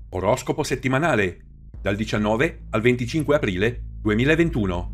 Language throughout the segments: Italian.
Oroscopo settimanale dal 19 al 25 aprile 2021.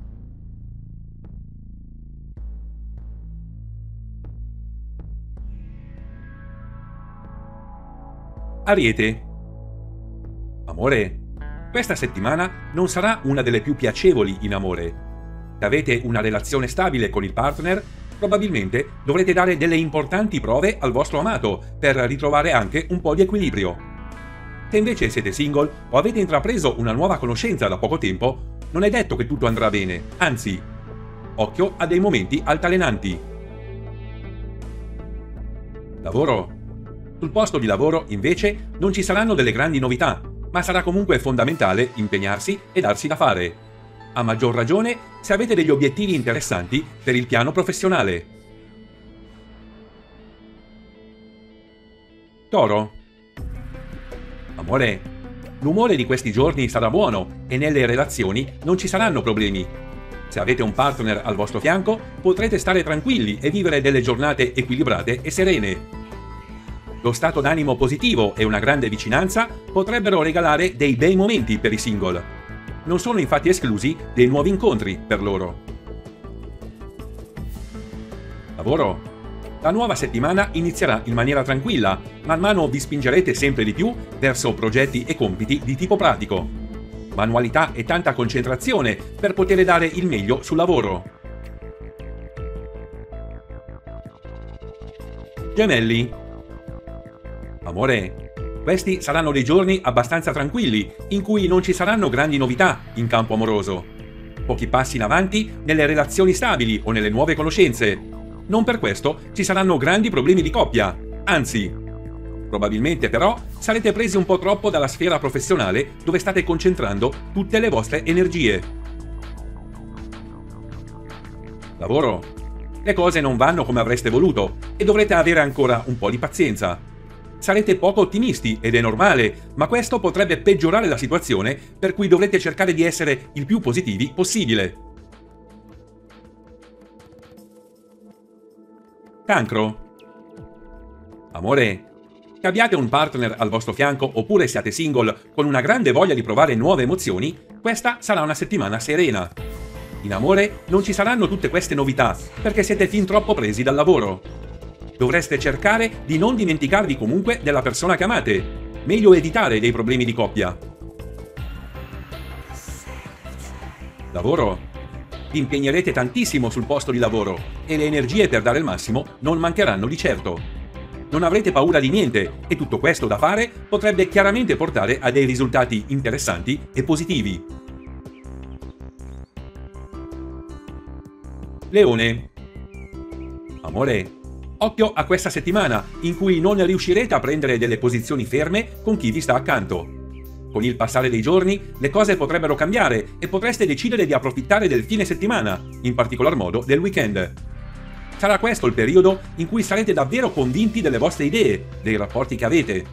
Ariete. Amore. Questa settimana non sarà una delle più piacevoli in amore. Se avete una relazione stabile con il partner, probabilmente dovrete dare delle importanti prove al vostro amato per ritrovare anche un po' di equilibrio. Se invece siete single o avete intrapreso una nuova conoscenza da poco tempo, non è detto che tutto andrà bene, anzi, occhio a dei momenti altalenanti. Lavoro. Sul posto di lavoro, invece, non ci saranno delle grandi novità, ma sarà comunque fondamentale impegnarsi e darsi da fare. A maggior ragione se avete degli obiettivi interessanti per il piano professionale. Toro. Amore, l'umore di questi giorni sarà buono e nelle relazioni non ci saranno problemi. Se avete un partner al vostro fianco, potrete stare tranquilli e vivere delle giornate equilibrate e serene. Lo stato d'animo positivo e una grande vicinanza potrebbero regalare dei bei momenti per i single. Non sono infatti esclusi dei nuovi incontri per loro. Lavoro. La nuova settimana inizierà in maniera tranquilla, man mano vi spingerete sempre di più verso progetti e compiti di tipo pratico. Manualità e tanta concentrazione per poter dare il meglio sul lavoro. Gemelli. Amore, questi saranno dei giorni abbastanza tranquilli, in cui non ci saranno grandi novità in campo amoroso. Pochi passi in avanti nelle relazioni stabili o nelle nuove conoscenze. Non per questo ci saranno grandi problemi di coppia, anzi. Probabilmente però sarete presi un po' troppo dalla sfera professionale dove state concentrando tutte le vostre energie. Lavoro. Le cose non vanno come avreste voluto e dovrete avere ancora un po' di pazienza. Sarete poco ottimisti ed è normale, ma questo potrebbe peggiorare la situazione, per cui dovrete cercare di essere il più positivi possibile. Cancro. Amore, che abbiate un partner al vostro fianco oppure siate single con una grande voglia di provare nuove emozioni, questa sarà una settimana serena. In amore non ci saranno tutte queste novità, perché siete fin troppo presi dal lavoro. Dovreste cercare di non dimenticarvi comunque della persona che amate. Meglio evitare dei problemi di coppia. Lavoro. Vi impegnerete tantissimo sul posto di lavoro e le energie per dare il massimo non mancheranno di certo. Non avrete paura di niente e tutto questo da fare potrebbe chiaramente portare a dei risultati interessanti e positivi. Leone. Amore, occhio a questa settimana in cui non riuscirete a prendere delle posizioni ferme con chi vi sta accanto. Con il passare dei giorni, le cose potrebbero cambiare e potreste decidere di approfittare del fine settimana, in particolar modo del weekend. Sarà questo il periodo in cui sarete davvero convinti delle vostre idee, dei rapporti che avete.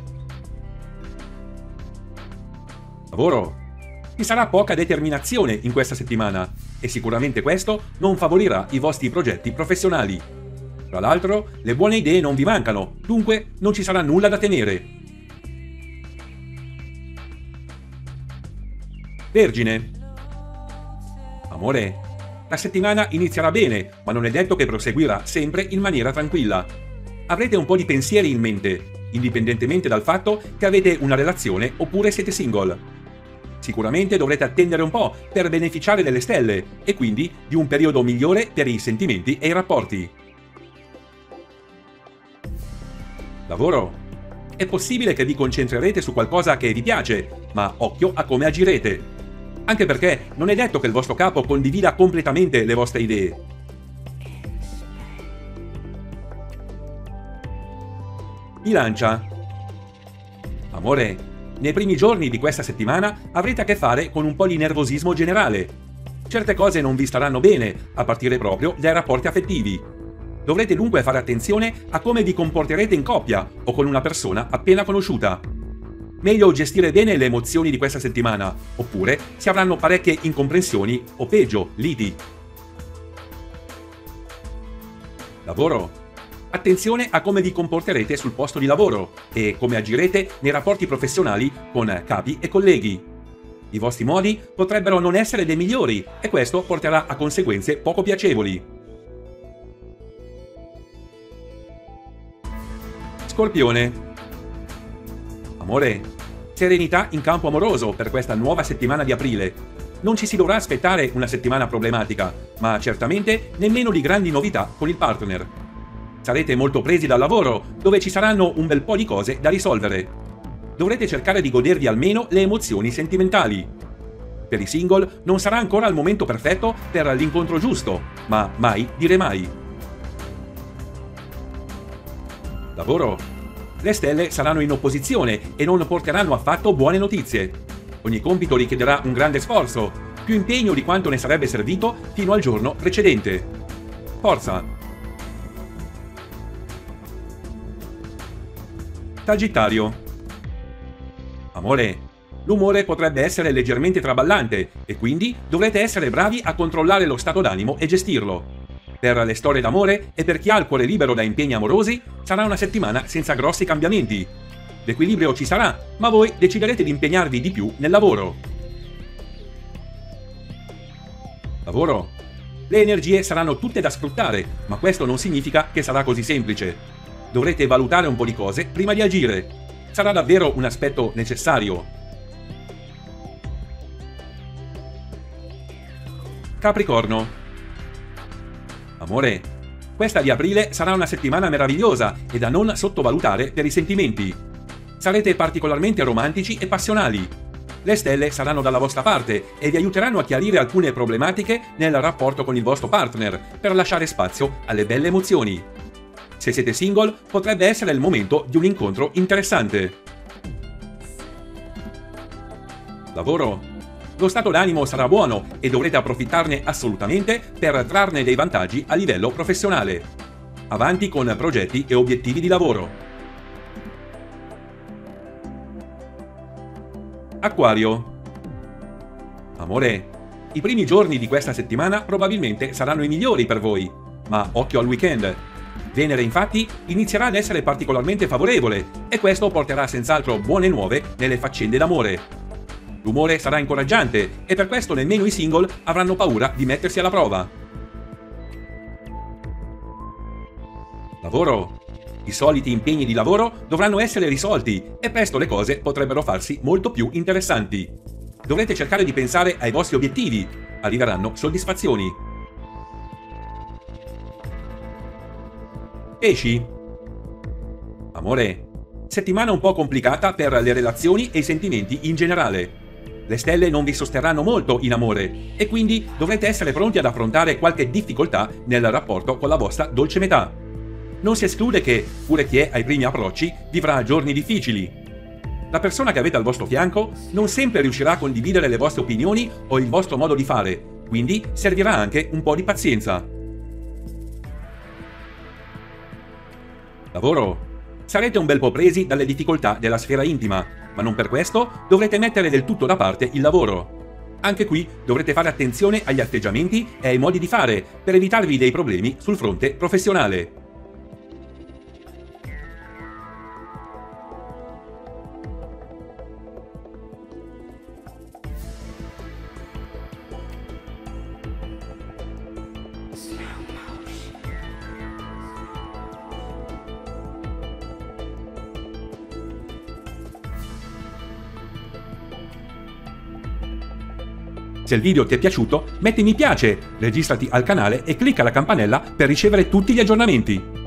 Lavoro. Ci sarà poca determinazione in questa settimana e sicuramente questo non favorirà i vostri progetti professionali. Tra l'altro, le buone idee non vi mancano, dunque non ci sarà nulla da temere. Vergine. Amore, la settimana inizierà bene, ma non è detto che proseguirà sempre in maniera tranquilla. Avrete un po' di pensieri in mente, indipendentemente dal fatto che avete una relazione oppure siete single. Sicuramente dovrete attendere un po' per beneficiare delle stelle e quindi di un periodo migliore per i sentimenti e i rapporti. Lavoro. È possibile che vi concentrerete su qualcosa che vi piace, ma occhio a come agirete. Anche perché non è detto che il vostro capo condivida completamente le vostre idee. Bilancia. Amore, nei primi giorni di questa settimana avrete a che fare con un po' di nervosismo generale. Certe cose non vi staranno bene, a partire proprio dai rapporti affettivi. Dovrete dunque fare attenzione a come vi comporterete in coppia o con una persona appena conosciuta. Meglio gestire bene le emozioni di questa settimana, oppure si avranno parecchie incomprensioni o peggio, liti. Lavoro. Attenzione a come vi comporterete sul posto di lavoro e come agirete nei rapporti professionali con capi e colleghi. I vostri modi potrebbero non essere dei migliori e questo porterà a conseguenze poco piacevoli. Scorpione. Amore. Serenità in campo amoroso per questa nuova settimana di aprile. Non ci si dovrà aspettare una settimana problematica, ma certamente nemmeno di grandi novità con il partner. Sarete molto presi dal lavoro, dove ci saranno un bel po' di cose da risolvere. Dovrete cercare di godervi almeno le emozioni sentimentali. Per i single non sarà ancora il momento perfetto per l'incontro giusto, ma mai dire mai. Lavoro. Le stelle saranno in opposizione e non porteranno affatto buone notizie. Ogni compito richiederà un grande sforzo, più impegno di quanto ne sarebbe servito fino al giorno precedente. Forza! Sagittario. Amore. L'umore potrebbe essere leggermente traballante e quindi dovrete essere bravi a controllare lo stato d'animo e gestirlo. Per le storie d'amore e per chi ha il cuore libero da impegni amorosi sarà una settimana senza grossi cambiamenti. L'equilibrio ci sarà, ma voi deciderete di impegnarvi di più nel lavoro. Lavoro. Le energie saranno tutte da sfruttare, ma questo non significa che sarà così semplice. Dovrete valutare un po' di cose prima di agire. Sarà davvero un aspetto necessario. Capricorno. Amore. Questa di aprile sarà una settimana meravigliosa e da non sottovalutare per i sentimenti. Sarete particolarmente romantici e passionali. Le stelle saranno dalla vostra parte e vi aiuteranno a chiarire alcune problematiche nel rapporto con il vostro partner per lasciare spazio alle belle emozioni. Se siete single, potrebbe essere il momento di un incontro interessante. Lavoro. Lo stato d'animo sarà buono e dovrete approfittarne assolutamente per trarne dei vantaggi a livello professionale. Avanti con progetti e obiettivi di lavoro. Acquario. Amore. I primi giorni di questa settimana probabilmente saranno i migliori per voi, ma occhio al weekend. Venere infatti inizierà ad essere particolarmente favorevole e questo porterà senz'altro buone nuove nelle faccende d'amore. L'umore sarà incoraggiante e per questo nemmeno i single avranno paura di mettersi alla prova. Lavoro. I soliti impegni di lavoro dovranno essere risolti e presto le cose potrebbero farsi molto più interessanti. Dovrete cercare di pensare ai vostri obiettivi. Arriveranno soddisfazioni. Pesci. Amore. Settimana un po' complicata per le relazioni e i sentimenti in generale. Le stelle non vi sosterranno molto in amore e quindi dovrete essere pronti ad affrontare qualche difficoltà nel rapporto con la vostra dolce metà. Non si esclude che, pure chi è ai primi approcci, vivrà giorni difficili. La persona che avete al vostro fianco non sempre riuscirà a condividere le vostre opinioni o il vostro modo di fare, quindi servirà anche un po' di pazienza. Lavoro. Sarete un bel po' presi dalle difficoltà della sfera intima, ma non per questo dovrete mettere del tutto da parte il lavoro. Anche qui dovrete fare attenzione agli atteggiamenti e ai modi di fare per evitarvi dei problemi sul fronte professionale. Se il video ti è piaciuto, metti mi piace, registrati al canale e clicca la campanella per ricevere tutti gli aggiornamenti.